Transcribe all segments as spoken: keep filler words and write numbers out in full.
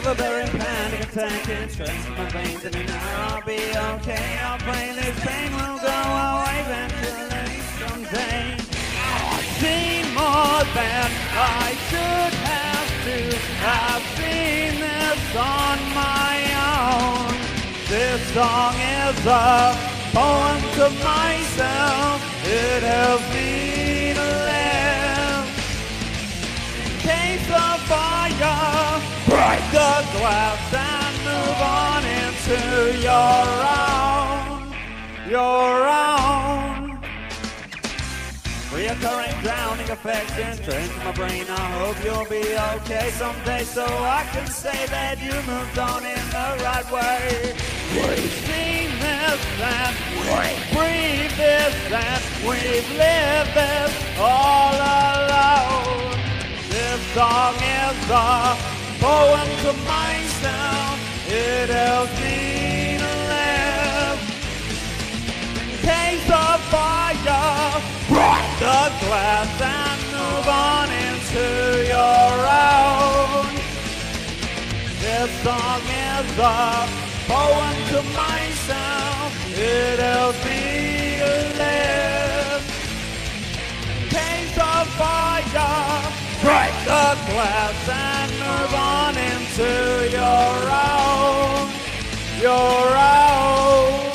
With a very panic attack and stress in my veins, and now I'll be okay. I'll pray this pain will go away eventually someday. I've seen more than I should have to. I've seen this on my own. This song is a poem to myself. It helps me to live. In case of fire, break the glass and move on into your own, your own. Reoccurring drowning effects entering my brain. I hope you'll be okay someday, so I can say that you moved on in the right way. We've seen this and we've breathed this and we've lived this all alone. This song is a poem to myself. It helps me to live. In case of fire, break the glass and move on into your own. This song is a poem to myself. It helps me to live. In case of fire, break the glass and move on into your own, your own.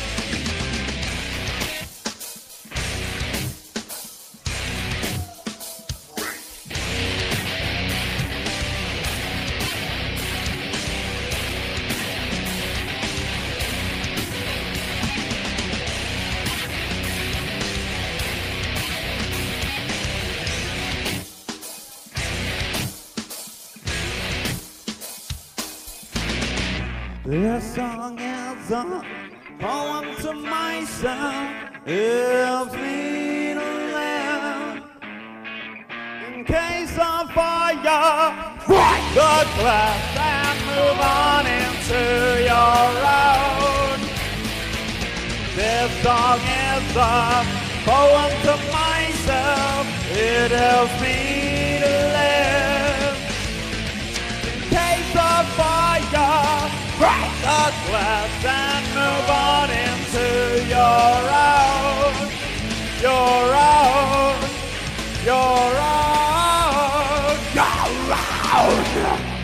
This song is a poem to myself. It helps me to live. In case of fire, break the glass and move on into your own. This song is a poem to myself. It helps me to live. In case of fire, break the glass and move on into your own, your own, your own, your own.